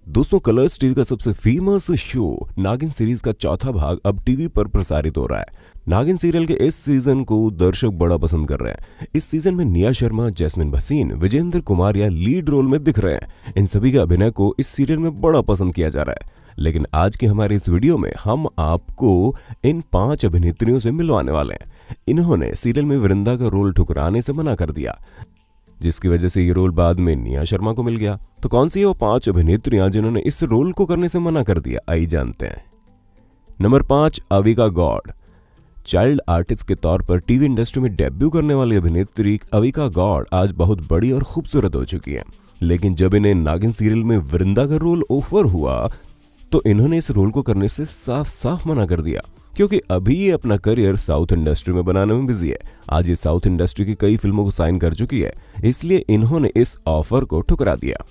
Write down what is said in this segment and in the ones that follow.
दोस्तों Colors TV का सबसे फेमस शो नागिन सीरीज का चौथा भाग अब टीवी पर प्रसारित हो रहा है। नागिन सीरियल के इस सीजन को दर्शक बड़ा पसंद कर रहे हैं। इस सीजन में निया शर्मा, जैस्मिन, भसीन, विजेंद्र, कुमारिया लीड रोल में दिख रहे हैं। इन सभी के अभिनय को इस सीरियल में बड़ा पसंद किया जा रहा है। लेकिन आज के हमारे इस वीडियो में हम आपको इन 5 अभिनेत्रियों से मिलवाने वाले हैं। इन्होंने सीरियल में वृंदा का रोल ठुकराने से मना कर दिया, जिसकी वजह से ये रोल बाद में निया शर्मा को मिल गया। तो कौन सी है वो 5 अभिनेत्रियां जिन्होंने इस रोल को करने से मना कर दिया, आइए जानते हैं। Number 5, Avika Gor. Child artist के तौर पर टीवी इंडस्ट्री में डेब्यू करने वाली अभिनेत्री अविका गौड़ आज बहुत बड़ी और खूबसूरत हो चुकी है। लेकिन जब इन्हें नागिन सीरियल में वृंदा का रोल ऑफर हुआ तो इन्होंने इस रोल को करने से साफ साफ मना कर दिया, क्योंकि अभी ये अपना करियर साउथ इंडस्ट्री में बनाने में बिजी है। आज ये साउथ इंडस्ट्री की कई फिल्मों को साइन कर चुकी है, इसलिए इन्होंने इस ऑफर को ठुकरा दिया।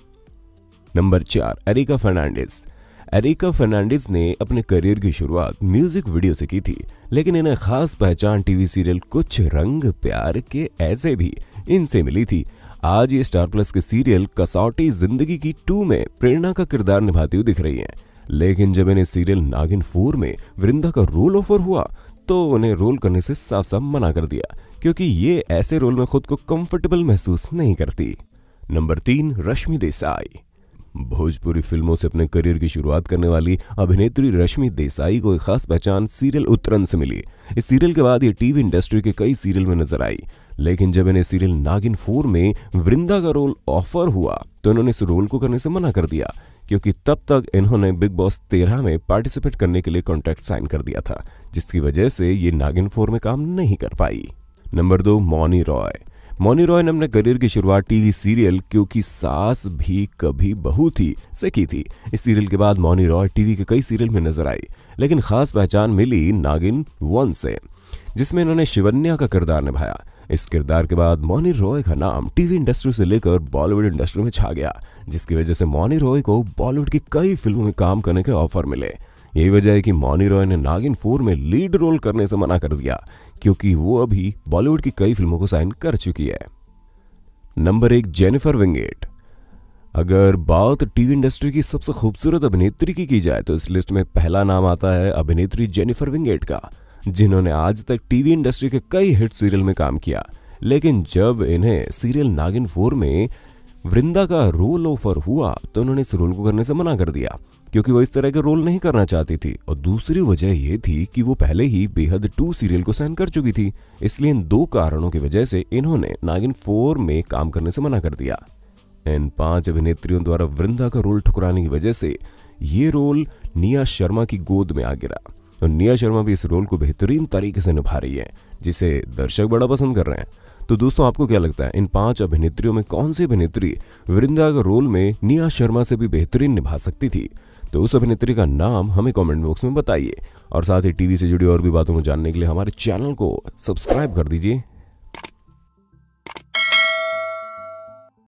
नंबर 4, एरिका फर्नांडिस। एरिका फर्नांडिस ने अपने करियर की शुरुआत म्यूजिक वीडियो से की थी, लेकिन इन्हें खास पहचान टीवी सीरियल कुछ रंग प्यार के ऐसे भी इनसे मिली थी। आज ये स्टार प्लस के सीरियल कसौटी जिंदगी की 2 में प्रेरणा का किरदार निभाती हुई दिख रही है। लेकिन जब इन्हें सीरियल नागिन 4 में वृंदा का रोल ऑफर हुआ तो उन्हें रोल करने से साफ साफ मना कर दिया, क्योंकि ये ऐसे रोल में खुद को कंफर्टेबल महसूस नहीं करती। नंबर 3, रश्मि देसाई। भोजपुरी फिल्मों से अपने करियर की शुरुआत करने वाली अभिनेत्री रश्मि देसाई को एक खास पहचान सीरियल उतरन से मिली। इस सीरियल के बाद ये टीवी इंडस्ट्री के कई सीरियल में नजर आई, लेकिन जब इन्हें सीरियल नागिन 4 में वृंदा का रोल ऑफर हुआ तो इन्होंने इस रोल को करने से मना कर दिया, क्योंकि तब तक इन्होंने बिग बॉस 13 में पार्टिसिपेट करने के लिए कॉन्ट्रैक्ट साइन कर दिया था, जिसकी वजह से ये नागिन 4 में काम नहीं कर पाई। नंबर 2, मौनी रॉय। मौनी रॉय ने अपने करियर की शुरुआत टीवी सीरियल क्योंकि सास भी कभी बहू थी से की थी। इस सीरियल के बाद मौनी रॉय टीवी के कई सीरियल में नजर आई, लेकिन खास पहचान मिली नागिन 1 से, जिसमें इन्होंने शिवन्या का किरदार निभाया। इस किरदार के बाद मौनी रॉय का नाम टीवी इंडस्ट्री से लेकर बॉलीवुड इंडस्ट्री में छा गया, जिसकी वजह से मौनी रॉय को बॉलीवुड की कई फिल्मों में काम करने के ऑफर मिले। यही वजह है कि मौनी रॉय ने नागिन 4 में लीड रोल करने से मना कर दिया, क्योंकि वो अभी बॉलीवुड की कई फिल्मों को साइन कर चुकी है। नंबर 1, जेनिफर विंगेट। अगर बात टीवी इंडस्ट्री की सबसे खूबसूरत अभिनेत्री की जाए तो इस लिस्ट में पहला नाम आता है अभिनेत्री जेनिफर विंगेट का, जिन्होंने आज तक टीवी इंडस्ट्री के कई हिट सीरियल में काम किया। लेकिन जब इन्हें सीरियल नागिन 4 में वृंदा का रोल ऑफर हुआ तो उन्होंने इस रोल को करने से मना कर दिया, क्योंकि वो इस तरह के रोल नहीं करना चाहती थी। और दूसरी वजह ये थी कि वो पहले ही बेहद 2 सीरियल को साइन कर चुकी थी। इसलिए इन 2 कारणों की वजह से इन्होंने नागिन 4 में काम करने से मना कर दिया। इन 5 अभिनेत्रियों द्वारा वृंदा का रोल ठुकराने की वजह से ये रोल निया शर्मा की गोद में आ गिरा, और निया शर्मा भी इस रोल को बेहतरीन तरीके से निभा रही है, जिसे दर्शक बड़ा पसंद कर रहे हैं। तो दोस्तों आपको क्या लगता है, इन 5 अभिनेत्रियों में कौन सी अभिनेत्री वृंदा का रोल में निया शर्मा से भी बेहतरीन निभा सकती थी? तो उस अभिनेत्री का नाम हमें कमेंट बॉक्स में बताइए, और साथ ही टीवी से जुड़ी और भी बातों को जानने के लिए हमारे चैनल को सब्सक्राइब कर दीजिए।